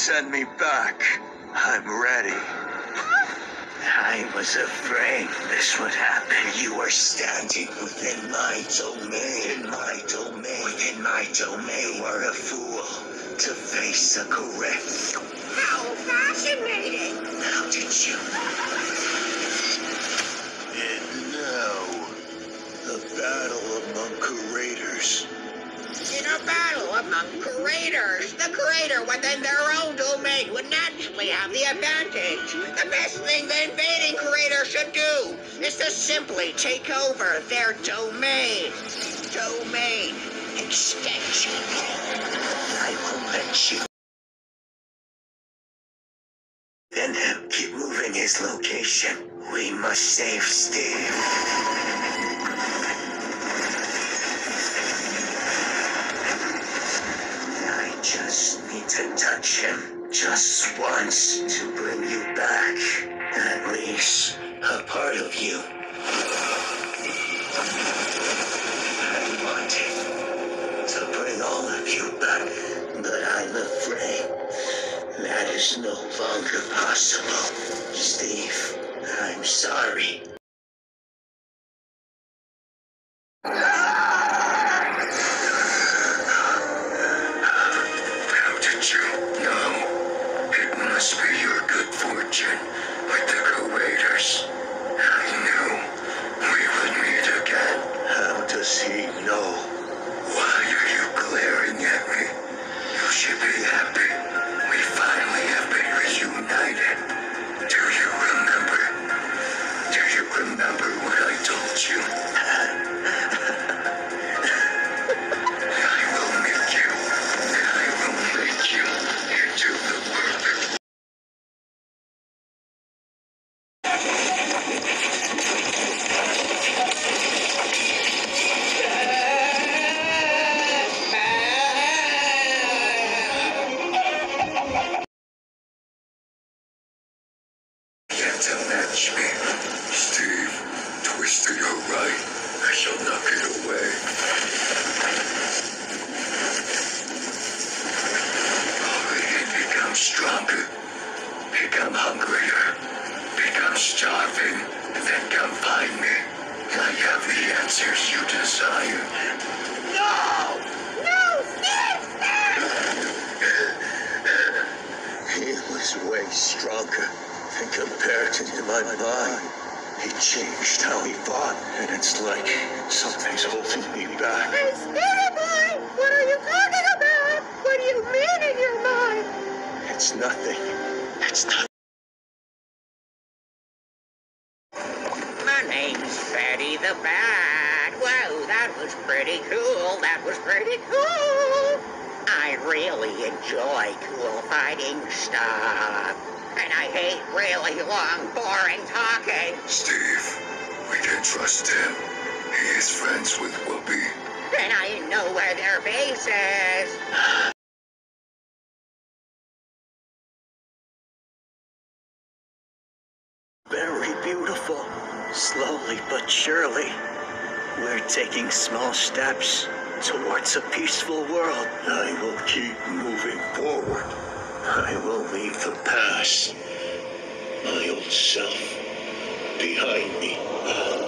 send me back. I'm ready. I was afraid this would happen. You are standing within my domain. Within my domain. You are a fool to face a Koureth. How fascinating! How did you? And now, the battle among Kurators. In a battle among Kurators, the Kurator within their own domain would naturally have the advantage. The best thing the invading Kurator should do is to simply take over their domain. Domain extension. I won't let you. Then keep moving his location. We must save Steve. I just need to touch him just once to bring you back. At least a part of you. I wanted to bring all of you back, but I'm afraid that is no longer possible. Steve, I'm sorry. How did you know? It must be your good fortune with the Kurators. I knew we would meet again. How does he know? Why are you glaring at me? You should be happy. We finally have been reunited. Do you remember? Do you remember what I told you? I will make you into the world. To match me. Steve, twist to your right. I shall knock it away. Become stronger. Become hungrier. Become starving. Then come find me. I have the answers you desire. No! No, Steve! He was way stronger. And compared to my mind, he changed how he fought. And it's like something's holding me back. Hey, Spirit Boy! What are you talking about? What do you mean in your mind? It's nothing. It's not. My name's Fatty the Bat. Whoa, that was pretty cool. That was pretty cool. I really enjoy cool fighting stuff. And I hate really long, boring talking. Steve, we can trust him. He is friends with Whoopi. And I know where their base is. Very beautiful. Slowly but surely, we're taking small steps towards a peaceful world. I will keep moving forward. I will leave the past, my old self, behind me.